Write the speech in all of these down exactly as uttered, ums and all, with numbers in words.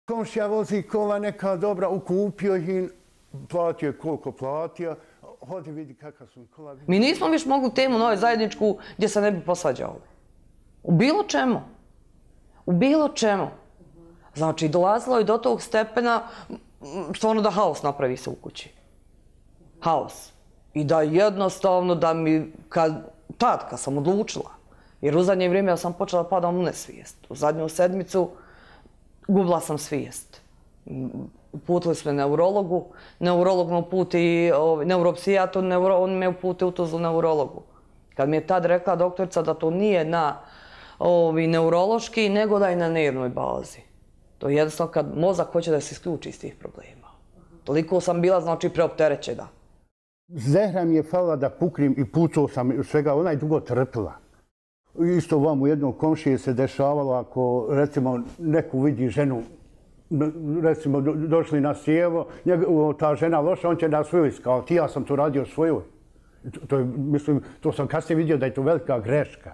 Komšija vozi kola neka dobra, ukupio ih i platio koliko platio. Hodi vidi kakva su kola. Mi nismo više mogli temu nove zajedničku gdje se ne bi posvađali. U bilo čemu. U bilo čemu. Znači, dolazilo je do tog stepena stvarno da haos napravi se u kući. Haos. I da jednostavno da mi, kad, tad kad sam odlučila, jer u zadnje vrijeme ja sam počela da padam u nesvijest. U zadnju sedmicu gubila sam svijest. Uputili smo neurologu, neurolog me uputi, neuropsijator, on me uputi u Tuzlu neurologu. Kad mi je tad rekla doktorica da to nije na neurološki, nego da je na nervnoj bazi. To je jednostavno kad mozak hoće da se isključi iz tih problema. Toliko sam bila, znači, preopterećena. Zehra mi je falila da puknem i pucao sam svega, ona je dugo trpila. Isto vam u jednom komšiji se dešavalo ako, recimo, neku vidi ženu, recimo, došli na sjevo, ta žena loša, on će na svoju iskavati. Ja sam to radio svojoj. To, mislim, to sam kasnije vidio da je to velika greška.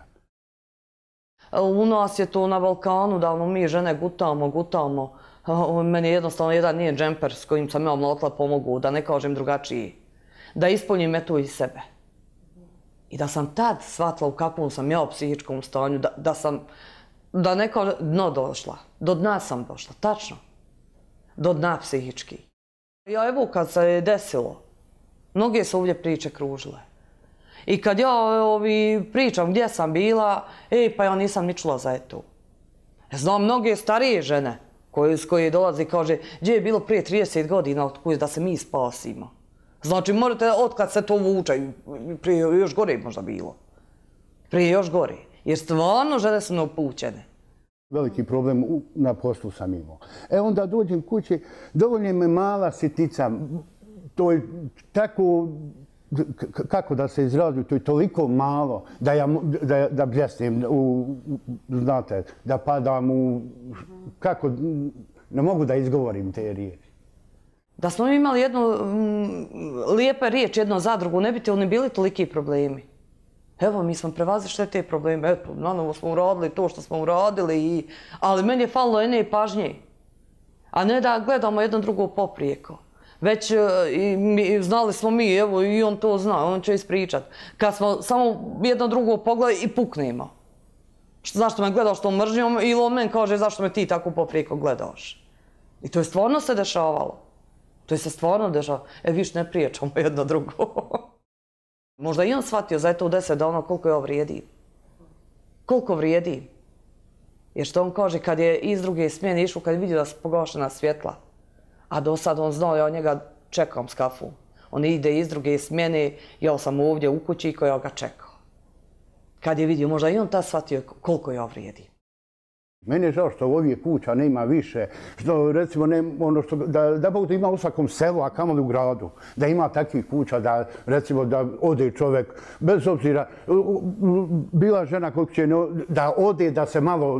U nas je to na Balkanu, davno mi žene gutamo, gutamo. Meni jednostavno jedan nije džemper s kojim sam ja mlotila pomogu, da ne kažem drugačiji. Da ispunim eto iz sebe. I da sam tad shvatila u kakvom sam ja u psihičkom stanju, da, da sam, da ne kažem, dno došla. Do dna sam došla, tačno. Do dna psihički. Ja evo kad se je desilo, mnoge su ovdje priče kružile. I kad ja ovi, pričam gdje sam bila, ej, pa ja nisam ni čula za eto. Znam mnoge starije žene koje, s koje dolazi i kaže, gdje je bilo prije trideset godina da se mi spasimo. Znači, morate, otkad se to vuče, prije još gore možda bilo. Prije još gore. Jer stvarno žene su neupućene. Veliki problem na poslu sam imao. E onda dođem kući, dovoljno me mala sitnica. To je tako, kako da se izrazim, to je toliko malo da ja da, da bljesnem, u, znate, da padam u, kako, ne mogu da izgovorim te riječi. Da smo imali jednu m, lijepa riječ, jednu zadrugu, ne bi ti oni bili toliki problemi. Evo, mi smo prevazišli te probleme, eto, na novo smo uradili to što smo uradili, i, ali meni je falilo ene pažnje. A ne da gledamo jedno drugo poprijeko. Već i, mi, znali smo mi, evo, i on to zna, on će ispričat. Kad smo samo jedno drugo pogledali i puknemo. Zašto me gledaš tom mržnjom, ili on meni kaže zašto me ti tako poprijeko gledaš. I to je stvarno se dešavalo. To je se stvarno dešava. E, viš, ne priječamo jedno drugo. Možda i on shvatio za eto u deset dana koliko ja vrijedim. Koliko vrijedim. Jer što on kaže, kad je iz druge smjene išao, kad je vidio da su pogašena svjetla, a do sad on znao, ja njega čekam s kafu. On ide iz druge smjene, ja sam ovdje u kući koja ga čekao. Kad je vidio, možda i on tad shvatio koliko ja vrijedim. Meni je žao što ovih kuća nema više, što recimo ne, ono što, da, da Bog da ima u svakom selu, a kamoli u gradu, da ima takvih kuća, da recimo da ode čovjek, bez obzira, bila žena koliko će, da ode, da se malo,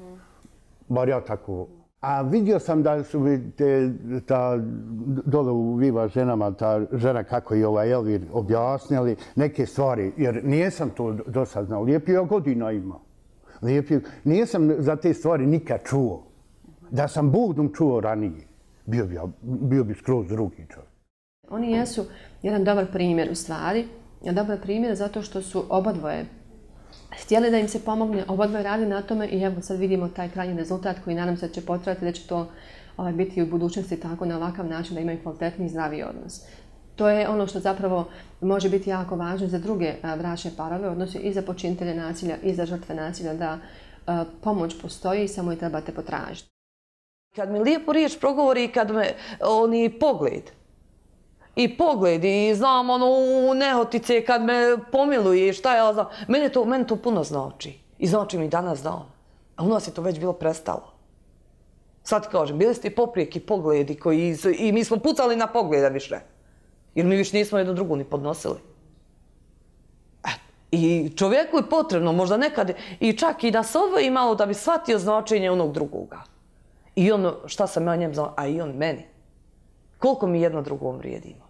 bar ja tako. A vidio sam da su mi te, ta, dole u Viva ženama, ta žena kako je ovaj Elvir objasnili neke stvari, jer nijesam to do sad znao, lijepi ja godina imao. Lijepi. Nijesam za te stvari nikad čuo. Da sam Bogom čuo ranije, bio bi, bio bi skroz drugi čovjek. Oni jesu jedan dobar primjer u stvari. Dobar primjer zato što su obadvoje htjeli da im se pomogne, obadvoje radi na tome i evo sad vidimo taj krajnji rezultat koji nadam se da će potrajati, da će to ovaj, biti u budućnosti tako na ovakav način da imaju kvalitetni i zdravi odnos. To je ono što zapravo može biti jako važno za druge bračne parove, odnosno i za počinitelje nasilja i za žrtve nasilja, da a, pomoć postoji i samo je trebate potražiti. Kad mi lijepo riječ progovori, kad me oni pogled, i pogled, i znam ono u nehotice kad me pomiluje, šta ja znam, meni to, meni to puno znači. I znači mi danas dan. A u nas je to već bilo prestalo. Sad kažem, bili ste poprijeki pogledi koji, i mi smo pucali na poglede više. Jer mi više nismo jedno drugo ni podnosili. I čovjeku je potrebno možda nekad i čak i da se odvoji malo da bi shvatio značenje onog drugoga. I on, šta sam ja njem znao, a i on meni. Koliko mi jedno drugom vrijedimo.